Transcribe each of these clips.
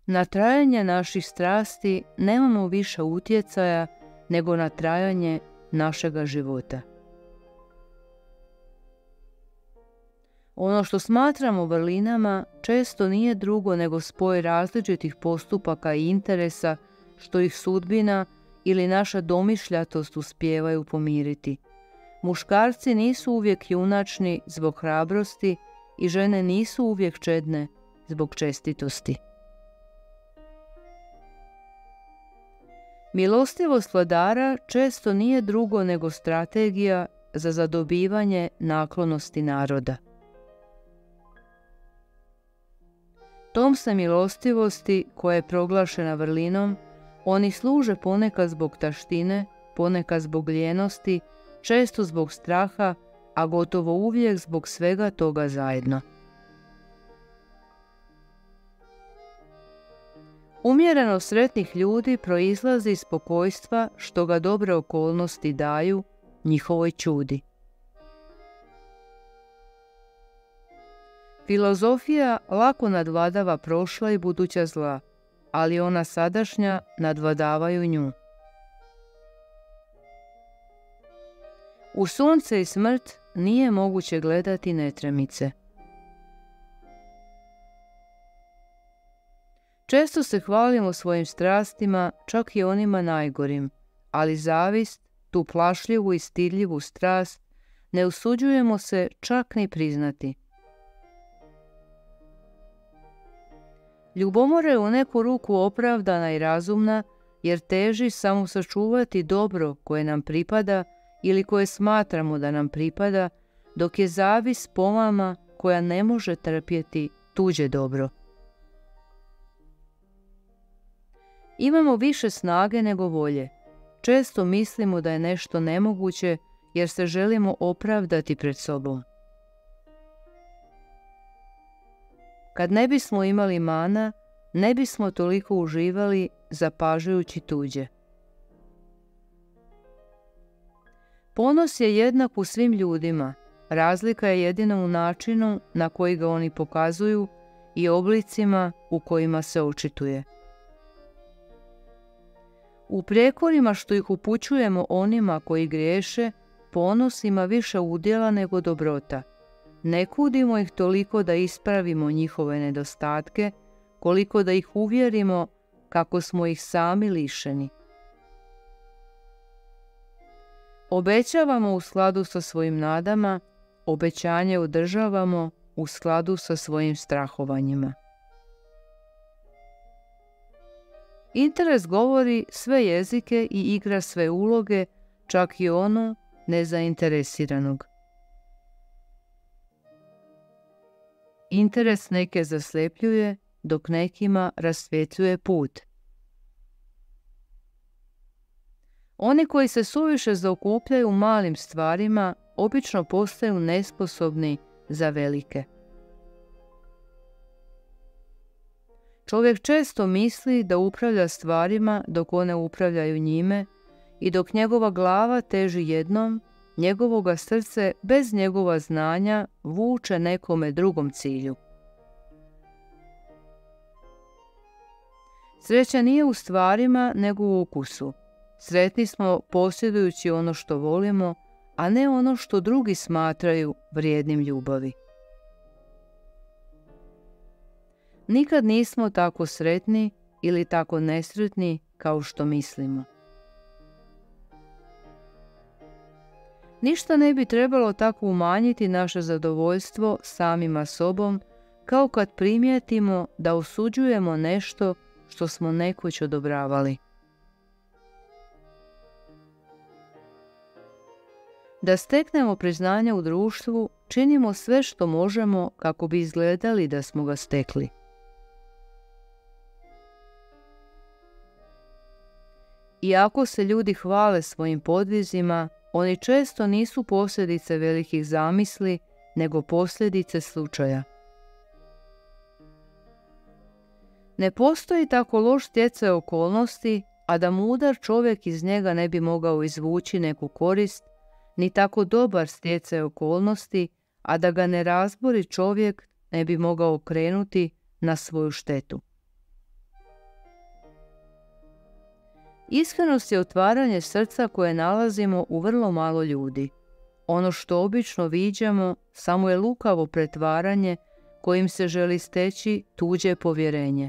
Na trajanje naših strasti nemamo više utjecaja nego na trajanje našega života. Ono što smatramo vrlinama često nije drugo nego spoj različitih postupaka i interesa što ih sudbina ili naša domišljatost uspijevaju pomiriti. Muškarci nisu uvijek junačni zbog hrabrosti i žene nisu uvijek čedne zbog čestitosti. Milostivost vladara često nije drugo nego strategija za zadobivanje naklonosti naroda. Tom se milostivosti, koja je proglašena vrlinom, oni služe ponekad zbog taštine, ponekad zbog lijenosti, često zbog straha, a gotovo uvijek zbog svega toga zajedno. Umjereno sretnih ljudi proizlazi iz spokojstva što ga dobre okolnosti daju njihovoj čudi. Filozofija lako nadvladava prošla i buduća zla, ali ona sadašnja nadvladavaju nju. U sunce i smrt nije moguće gledati netremice. Često se hvalimo svojim strastima, čak i onima najgorim, ali zavist, tu plašljivu i stidljivu strast, ne usuđujemo se čak ni priznati. Ljubomora je u neku ruku opravdana i razumna, jer teži samo sačuvati dobro koje nam pripada ili koje smatramo da nam pripada, dok je zavist pomama koja ne može trpjeti tuđe dobro. Imamo više snage nego volje. Često mislimo da je nešto nemoguće jer se želimo opravdati pred sobom. Kad ne bismo imali mana, ne bismo toliko uživali zapažajući tuđe. Ponos je jednak u svim ljudima, razlika je jedino u načinu na koji ga oni pokazuju i oblicima u kojima se očituje. U prijekorima što ih upućujemo onima koji griješe, ponos ima više udjela nego dobrota. Ne kudimo ih toliko da ispravimo njihove nedostatke, koliko da ih uvjerimo kako smo ih sami lišeni. Obećavamo u skladu sa svojim nadama, obećanje održavamo u skladu sa svojim strahovanjima. Interes govori sve jezike i igra sve uloge, čak i ono nezainteresiranog. Interes neke zaslepljuje, dok nekima rasvjetljuje put. Oni koji se suviše zaokupljaju malim stvarima, obično postaju nesposobni za velike. Čovjek često misli da upravlja stvarima dok one upravljaju njime i dok njegova glava teži jednom, njegovoga srce bez njegova znanja vuče nekome drugom cilju. Sreća nije u stvarima nego u ukusu. Sretni smo posjedujući ono što volimo, a ne ono što drugi smatraju vrijednim ljubavi. Nikad nismo tako sretni ili tako nesretni kao što mislimo. Ništa ne bi trebalo tako umanjiti naše zadovoljstvo samima sobom, kao kad primijetimo da osuđujemo nešto što smo nekoć odobravali. Da steknemo priznanje u društvu, činimo sve što možemo kako bi izgledali da smo ga stekli. Iako se ljudi hvale svojim podvizima, oni često nisu posljedice velikih zamisli, nego posljedice slučaja. Ne postoji tako loš stjecaj okolnosti, a da mudar čovjek iz njega ne bi mogao izvući neku korist, ni tako dobar stjecaj okolnosti, a da ga nerazbori čovjek ne bi mogao okrenuti na svoju štetu. Iskrenost je otvaranje srca koje nalazimo u vrlo malo ljudi. Ono što obično viđamo samo je lukavo pretvaranje kojim se želi steći tuđe povjerenje.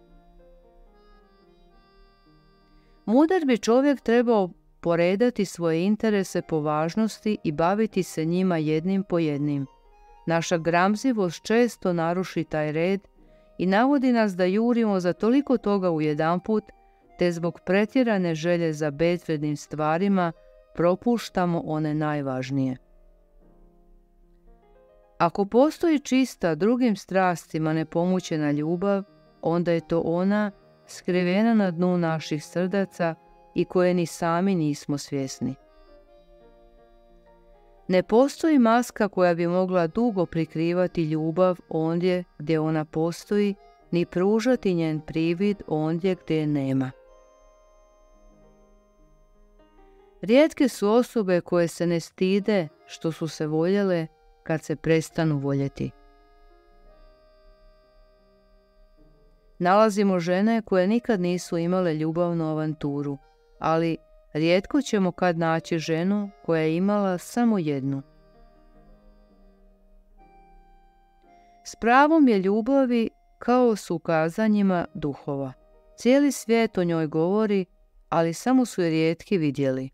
Mudar bi čovjek trebao poredati svoje interese po važnosti i baviti se njima jednim po jednim. Naša gramzivost često naruši taj red i navodi nas da jurimo za toliko toga ujedanput, te zbog pretjerane želje za bezvrednim stvarima propuštamo one najvažnije. Ako postoji čista drugim strastima nepomućena ljubav, onda je to ona skrivena na dnu naših srdaca i koje ni sami nismo svjesni. Ne postoji maska koja bi mogla dugo prikrivati ljubav ondje gdje ona postoji, ni pružati njen privid ondje gdje je nema. Rijetke su osobe koje se ne stide što su se voljele kad se prestanu voljeti. Nalazimo žene koje nikad nisu imale ljubavnu avanturu, ali rijetko ćemo kad naći ženu koja je imala samo jednu. S pravom je ljubavi kao s ukazanjima duhova. Cijeli svijet o njoj govori, ali samo su je rijetki vidjeli.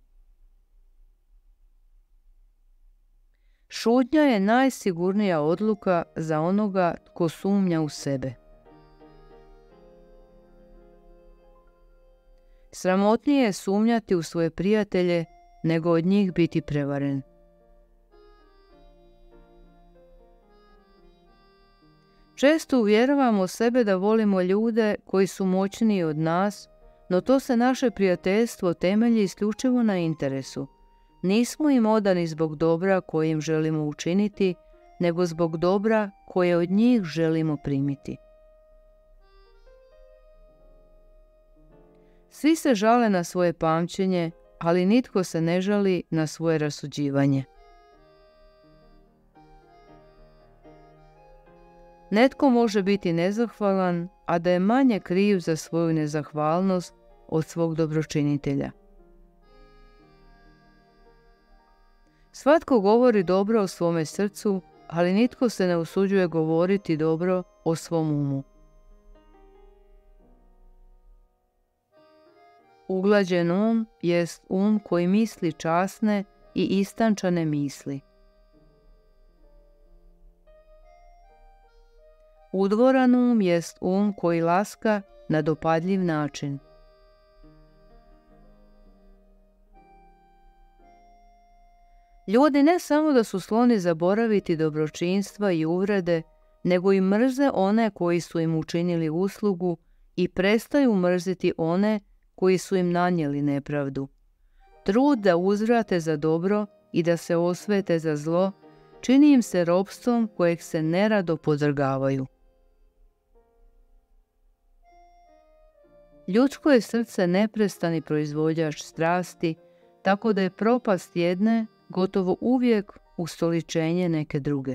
Šutnja je najsigurnija odluka za onoga tko sumnja u sebe. Sramotnije je sumnjati u svoje prijatelje nego od njih biti prevaren. Često uvjeravamo sebe da volimo ljude koji su moćniji od nas, no to se naše prijateljstvo temelji isključivo na interesu. Nismo im odani zbog dobra koje im želimo učiniti, nego zbog dobra koje od njih želimo primiti. Svi se žale na svoje pamćenje, ali nitko se ne žali na svoje rasuđivanje. Netko može biti nezahvalan, a da je manje kriv za svoju nezahvalnost od svog dobročinitelja. Svatko govori dobro o svome srcu, ali nitko se ne usuđuje govoriti dobro o svom umu. Uglađen um jest um koji misli časne i istančane misli. Udvoran um jest um koji laska na dopadljiv način. Ljudi ne samo da su skloni zaboraviti dobročinstva i uvrede, nego i mrze one koji su im učinili uslugu i prestaju mrziti one koji su im nanijeli nepravdu. Trud da uzvrate za dobro i da se osvete za zlo čini im se ropstvom kojeg se nerado podvrgavaju. Ljudsko je srce neprestani proizvođač strasti, tako da je propast jedne gotovo uvijek ustoličenje neke druge.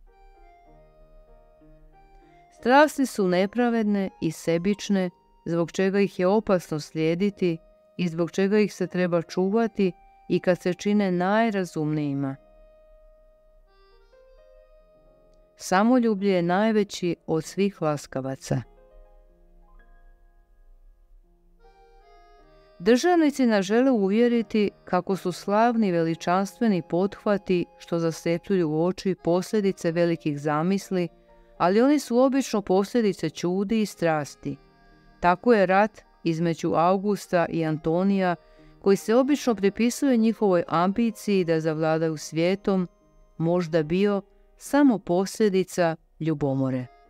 Strasti su nepravedne i sebične, zbog čega ih je opasno slijediti i zbog čega ih se treba čuvati i kad se čine najrazumnijima. Samoljublje je najveći od svih laskavaca. Državnici nas žele uvjeriti kako su slavni veličanstveni pothvati što zastepljuju oči posljedice velikih zamisli, ali oni su obično posljedice čudi i strasti. Tako je rat između Augusta i Antonija, koji se obično pripisuje njihovoj ambiciji da zavladaju svijetom, možda bio samo posljedica ljubomore.